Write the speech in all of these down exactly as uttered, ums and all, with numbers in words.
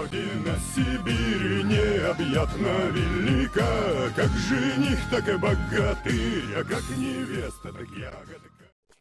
Родина Сибири необъятно велика, как жених, так и богатырь, а как невеста, так ягодка.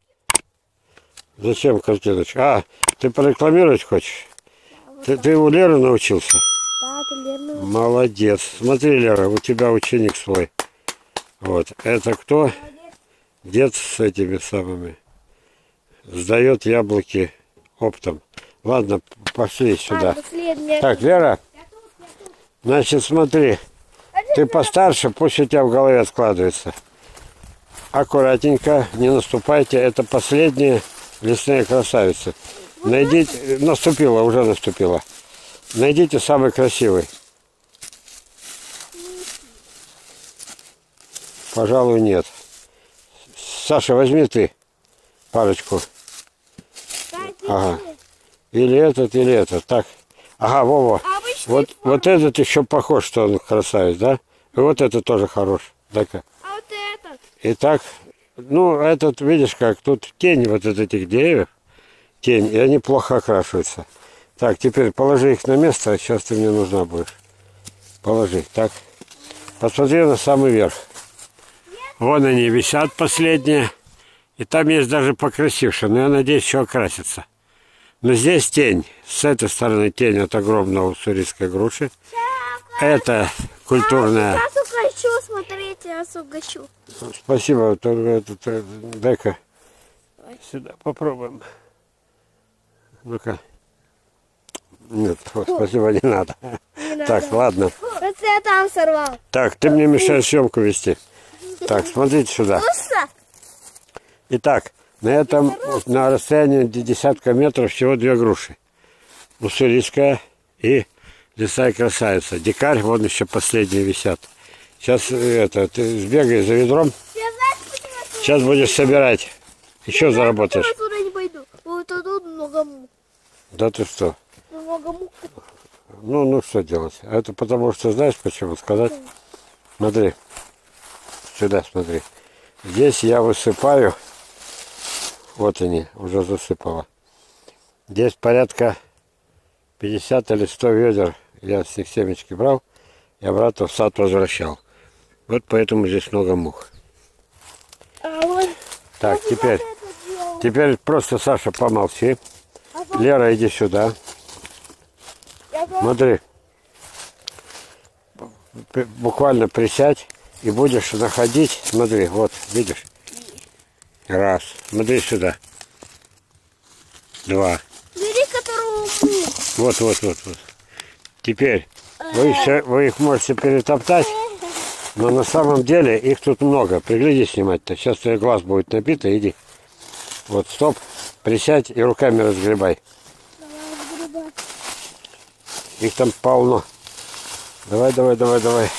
Зачем картиночка? А, ты порекламировать хочешь? Да, вот ты, ты у Леры научился? Да, ты Лера. Молодец. Смотри, Лера, у тебя ученик свой. Вот. Это кто? Молодец. Дед с этими самыми. Сдает яблоки оптом. Ладно, пошли сюда. А, так, Лера, значит, смотри. Ты постарше, пусть у тебя в голове откладывается. Аккуратненько, не наступайте. Это последние лесные красавицы. Найдите, наступила, уже наступила. Найдите самый красивый. Пожалуй, нет. Саша, возьми ты парочку. Ага. Или этот, или этот. Так. Ага, Вова. Вот, вот этот еще похож, что он красавец, да? И вот этот тоже хорош. Так-ка. А вот этот? Итак, ну, этот, видишь, как тут тень вот от этих деревьев. Тень, и они плохо окрашиваются. Так, теперь положи их на место, сейчас ты мне нужна будешь. Положи, так. Посмотри на самый верх. Вон они висят последние. И там есть даже покрасившие, но я надеюсь, еще окрасится. Но здесь тень. С этой стороны тень от огромного уссурийской груши. Это культурная... Я вас угощу, смотрите, я вас угощу. Спасибо. Дай-ка сюда попробуем. Ну-ка. Нет, спасибо, не надо. Не так, надо. Ладно. Вот я там сорвал. Так, ты мне мешаешь съемку вести. Так, смотрите сюда. Итак, на этом, на расстоянии десятка метров всего две груши. Уссурийская и лесная красавица. Дикарь, вон еще последние висят. Сейчас это, ты сбегай за ведром. Сейчас будешь собирать. Еще заработаешь. Я туда не пойду. Вот тут много мук. Да ты что? Много мук. Ну, ну что делать? Это потому что, знаешь почему сказать? Смотри. Сюда смотри. Здесь я высыпаю. Вот они, уже засыпало. Здесь порядка пятьдесят или сто ведер. Я с них семечки брал и обратно в сад возвращал. Вот поэтому здесь много мух. А вот, так, теперь, теперь просто, Саша, помолчи. А Лера, иди сюда. Смотри. Буквально присядь и будешь находить. Смотри, вот, видишь? Раз. Смотри сюда. Два. Бери, которого... Вот, вот, вот, вот. Теперь вы, еще, вы их можете перетоптать, но на самом деле их тут много. Пригляди снимать-то. Сейчас твой глаз будет набит, иди. Вот, стоп. Присядь и руками разгребай. Давай разгребай. Их там полно. Давай, давай, давай, давай.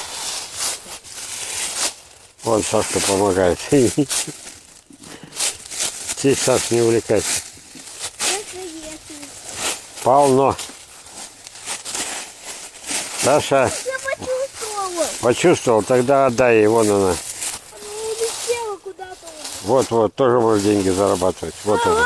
Вон Сашка помогает. Ты, Саш, не увлекайся. Полно. Саша. Я почувствовала. Почувствовал? Тогда отдай ей. Вон она. Она улетела куда-то. Вот, вот. Тоже можешь деньги зарабатывать. Вот она.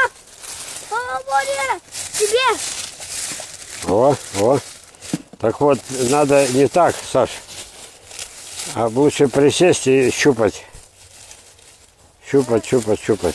Тебе. О, о. Так вот, надо не так, Саш. А лучше присесть и щупать. Щупать, щупать, щупать.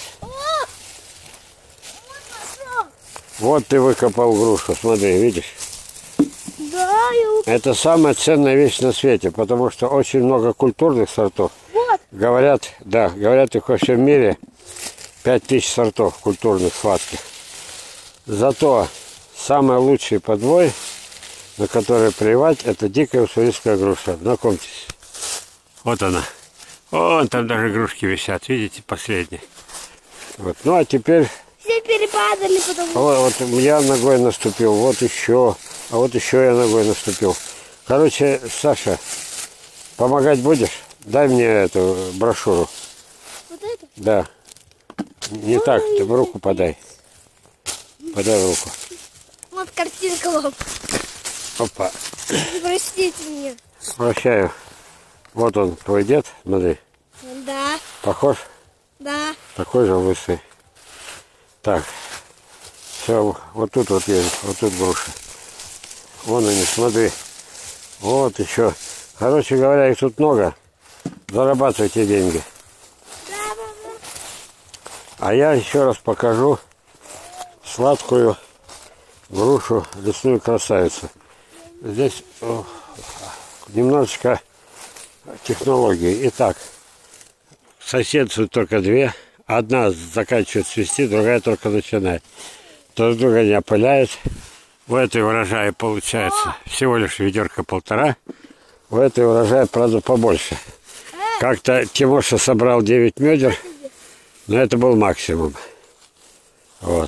Вот ты выкопал грушу, смотри, видишь? Да, я... Это самая ценная вещь на свете, потому что очень много культурных сортов. Вот. Говорят, да, говорят, их во всем мире пять тысяч сортов культурных, сладких. Зато самый лучший подвой, на который плевать, это дикая уссурийская груша. Знакомьтесь. Вот она. Вон там даже игрушки висят, видите, последние. Вот. Ну а теперь... Все перепадали, потому что... Вот, вот я ногой наступил, вот еще, а вот еще я ногой наступил. Короче, Саша, помогать будешь? Дай мне эту брошюру. Вот это? Да. Не так, ты в руку подай. Подай в руку. Вот картинка вам. Опа. Простите меня. Прощаю. Вот он, твой дед, смотри. Да. Похож? Да. Такой же лысый. Так. Все, вот тут вот есть, вот тут груша. Вон они, смотри. Вот еще. Короче говоря, их тут много. Зарабатывайте деньги. Да, мама. А я еще раз покажу сладкую грушу, лесную красавицу. Здесь о, немножечко технологии. Итак, соседствуют только две. Одна заканчивает цвести, другая только начинает. Друг друга не опыляет. У этой урожая получается всего лишь ведерко полтора. У этой урожая, правда, побольше. Как-то Тимоша собрал девять медер, но это был максимум. Вот.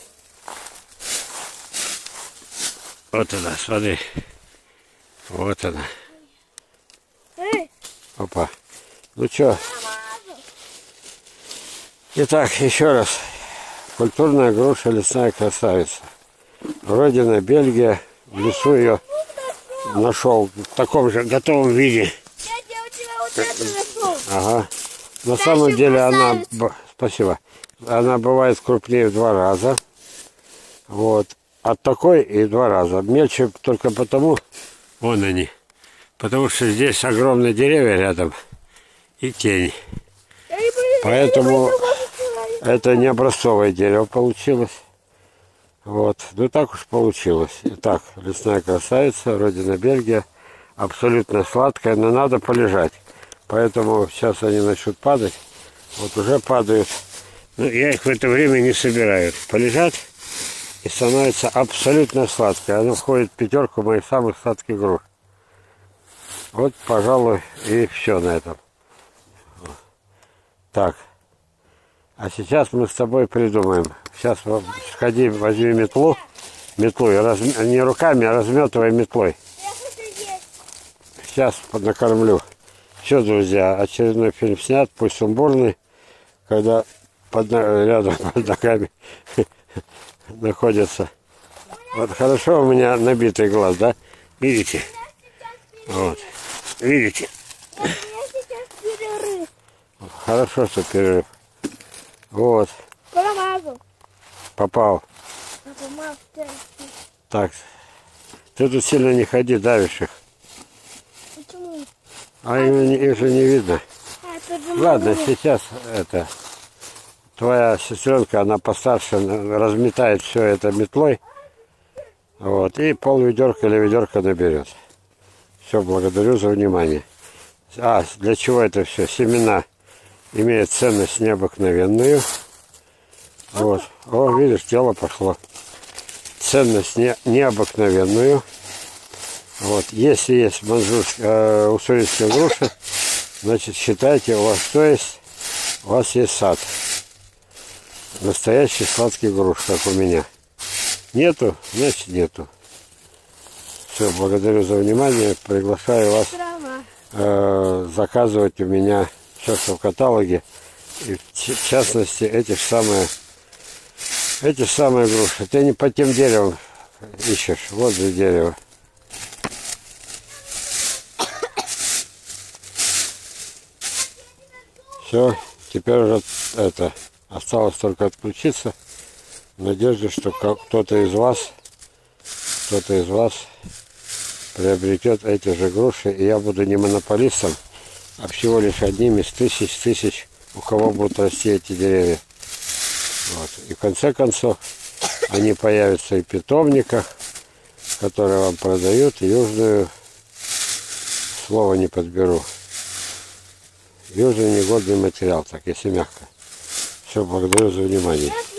Вот она, смотри. Вот она. Эй, Опа. Ну что? Итак, еще раз. Культурная груша, лесная красавица. Родина Бельгия. В лесу ее нашел в таком же готовом виде. дядя, у тебя вот это нашел. Ага. На Дальше самом деле она... красавица. б- Спасибо. Она бывает крупнее в два раза. Вот. От такой и в два раза. Мельче только потому... Вон они. Потому что здесь огромные деревья рядом. И тень. Я не понимаю, Поэтому я не понимаю. это не образцовое дерево получилось. Вот. Ну так уж получилось. Итак, лесная красавица, родина Бельгия. Абсолютно сладкая, но надо полежать. Поэтому сейчас они начнут падать. Вот уже падают. Но я их в это время не собираю. Полежат и становится абсолютно сладкой. Она входит в пятерку моих самых сладких груш. Вот, пожалуй, и все на этом. Так. А сейчас мы с тобой придумаем. Сейчас сходи, возьми метлу. Метлу. И раз... Не руками, а разметывай метлой. Я хочу есть. Сейчас накормлю. Все, друзья, очередной фильм снят. Пусть сумбурный. Когда под... рядом под ногами находится. Вот хорошо у меня набитый глаз, да? Видите? Вот. Видите? У меня сейчас перерыв. Хорошо, что перерыв. Вот. Промазал. Попал. Я помазал. Так. Ты тут сильно не ходи, давишь их. Почему? А их, не- их же не видно. А, это же Ладно, мама. сейчас это... Твоя сестренка, она постарше, на- разметает все это метлой. Вот. И пол ведерка или ведерко наберет. Все, благодарю за внимание. А, для чего это все? Семена имеют ценность необыкновенную. Вот. О, видишь, тело пошло. Ценность не, необыкновенную. Вот. Если есть манжурская, э, уссурийская груша, значит, считайте, у вас что есть? У вас есть сад. Настоящий сладкий груш, как у меня. Нету? Значит, нету. Все, благодарю за внимание. Приглашаю вас Трава. э, заказывать у меня все, что в каталоге. И в ч- в частности, эти ж самые, эти ж самые груши. Ты не под тем деревом ищешь. Вот же дерево. Все, теперь уже это осталось только отключиться. В надежде, что ка- кто-то из вас, кто-то из вас приобретет эти же груши, и я буду не монополистом, а всего лишь одним из тысяч тысяч, у кого будут расти эти деревья. Вот. И в конце концов они появятся и в питомниках, которые вам продают, южную, слово не подберу, южный негодный материал, так если мягко. Все, благодарю за внимание.